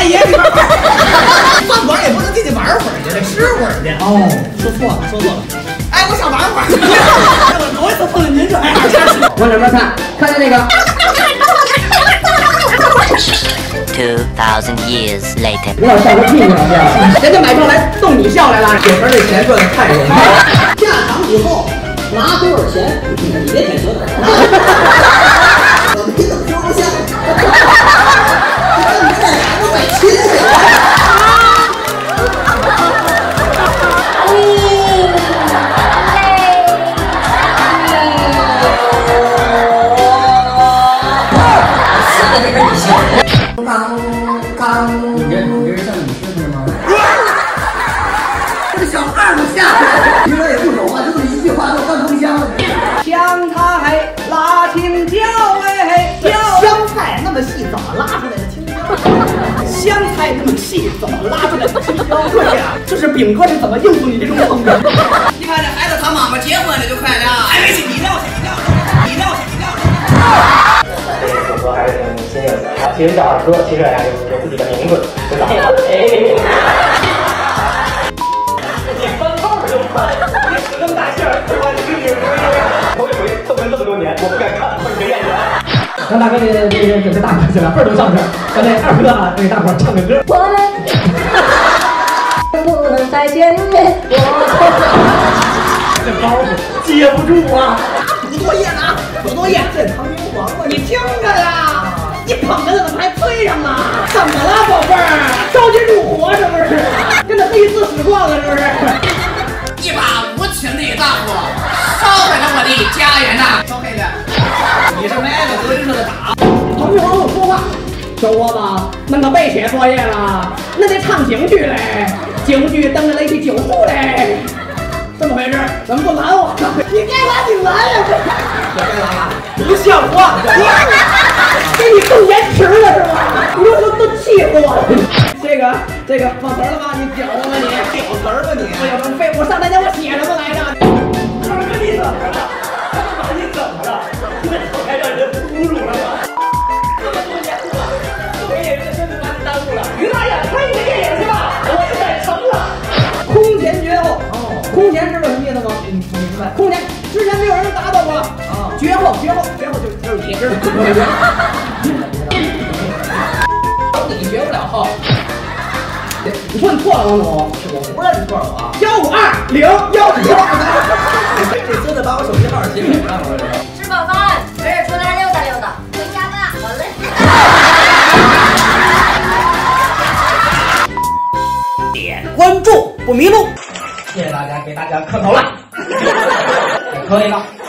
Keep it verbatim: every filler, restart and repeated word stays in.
饭也里边玩。饭馆也不能进去玩会儿去，得吃会儿去。哦，说错了，说错了。哎，我想玩会儿。我头一次碰见您这样。 往哪边看？看见那个。 Two thousand years later， 你老笑个屁呢！人家买票来逗你笑来了，有时候这钱赚的太容易。 下场以后拿多少钱？你别舔舌头。我没怎么说不像。你这俩都买亲戚了。刚刚， 你这你这是像你师傅吗？ 这小二都下来了，别人也不懂啊，就这么一句话就翻风箱了。 香菜拉青椒哎， 香菜那么细，怎么拉出来的青椒？ 香菜那么细，怎么拉出来的青椒？对呀，就是饼哥是怎么应付你这种冷人？ 你看这孩子他妈妈结婚了就快了，还没去，你撂下，你撂下，你撂下，你撂下。 这个组合还是挺新颖的。啊，其实叫二哥，其实大家有有自己的名字，知道吗？哎，你翻套就翻，你使这么大劲儿，对吧？你你头一回凑了这么多年，我不敢看，我没眼缘。 让大哥这这这准备大歌去了，倍儿都上这儿。咱这二哥啊，给大伙儿唱个歌。 我们不能再见面。 这包袱接不住啊！ 补作业呢？补作业，这唐明皇嘛，你听着呀！你捧着怎么还催上了？怎么了，宝贝儿？着急入伙是不是？跟那黑丝使惯了是不是？一把无情的大火烧毁了我的家园呐！烧黑的，你是挨着德云社的打。唐明皇不说话，小伙子，那个背写作业了，那得唱京剧嘞，京剧登着雷的九户嘞。这么回事？怎么不拦我？你该拦你拦呀！我该拦啊！不像话！给你更延迟了是吧？你说都气死我了！这个这个忘词了吗？你屌吧你！屌词儿吧你！哎呀，废物！上台前我写什么来着？二哥你怎么了？你怎么了？你这口还让人侮辱了吗？这么多年了，作为演员的身份把你耽误了。于大爷，拍你的电影去吧！我就改成了。空前绝后。空前知道什么意思吗？你明白？空前之前没有人达到过啊！绝后，绝后，绝后就就是你知道吗？你绝不了后。你说你错了，王总。我不认识多少啊？幺五二零幺五二。这孙子把我手机号写给我让我这。 吃饱饭，没事出来溜达溜达。回家吧，好嘞。 点关注不迷路。 谢谢大家，给大家磕头了，可以了。